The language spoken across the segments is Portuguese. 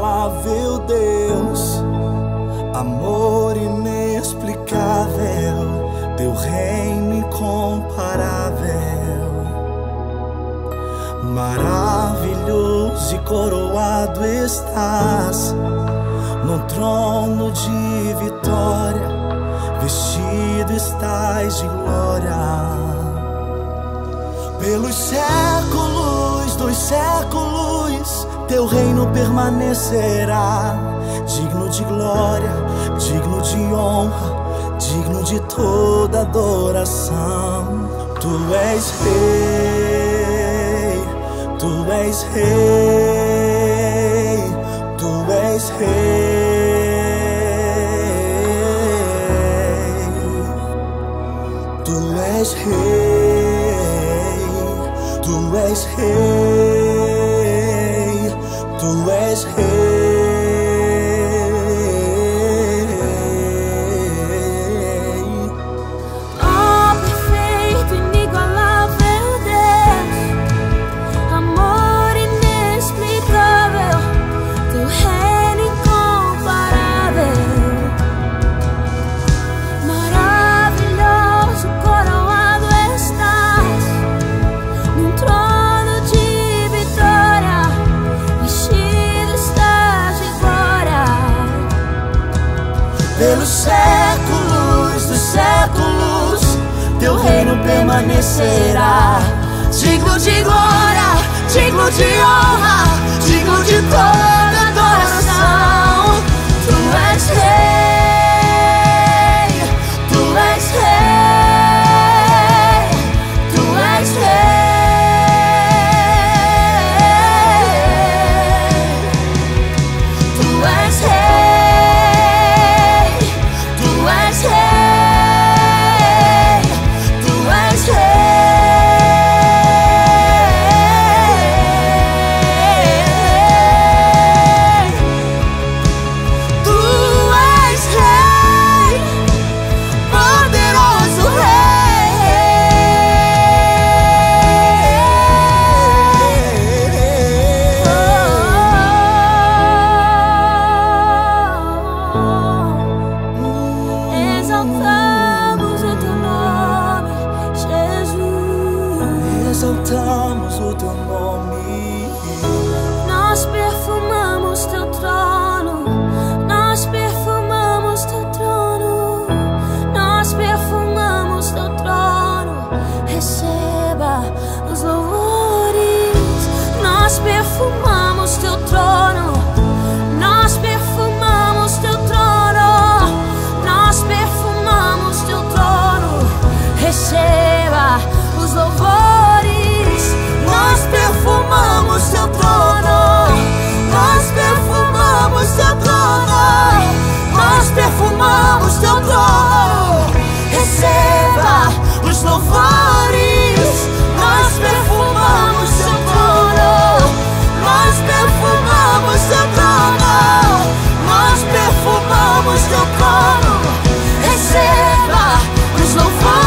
inigualável Deus, amor inexplicável, teu reino incomparável. Maravilhoso e coroado estás, num trono de vitória, vestido estás de glória. Pelos séculos dos séculos, teu reino permanecerá, digno de glória, digno de honra, digno de toda adoração. Tu és rei, tu és rei, tu és rei, tu és rei, tu és rei, tu és rei. Pelos séculos dos séculos, teu reino permanecerá, digno de glória, digno de honra, digno de toda adoração. Tu és rei, tu és rei, tu és rei, tu és rei. Exaltamos o teu nome, nós perfumamos teu trono, nós perfumamos teu trono, nós perfumamos teu trono. Receba os louvores, nós perfumamos teu trono, nós perfumamos teu trono, nós perfumamos teu trono. Receba os louvores. Nós perfumamos teu trono, nós perfumamos teu trono, nós perfumamos teu trono. Receba os louvores, nós perfumamos teu trono, nós perfumamos teu trono, nós perfumamos teu trono. Receba os louvores.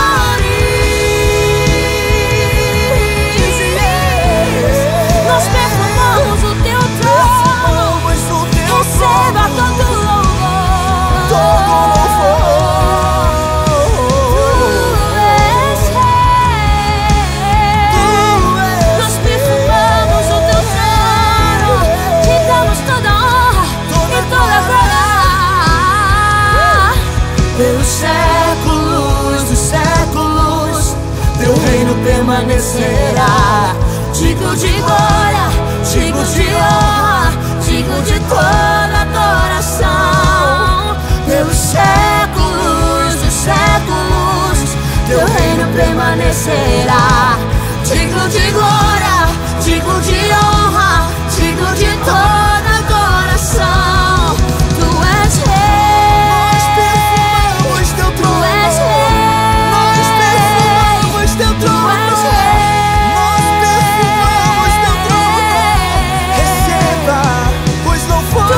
Pelos séculos dos séculos, teu reino permanecerá, digno de glória, digno de honra, digno de toda adoração. Pelos séculos dos séculos, teu reino permanecerá, digno de glória, digno de honra, digno de toda adoração. Tu és rei. receba os louvores.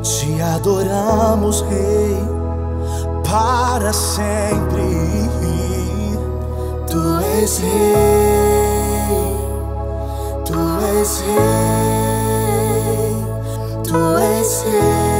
te adoramos, Rei, para sempre. Tu és Rei, Tu és Rei, Tu és Rei.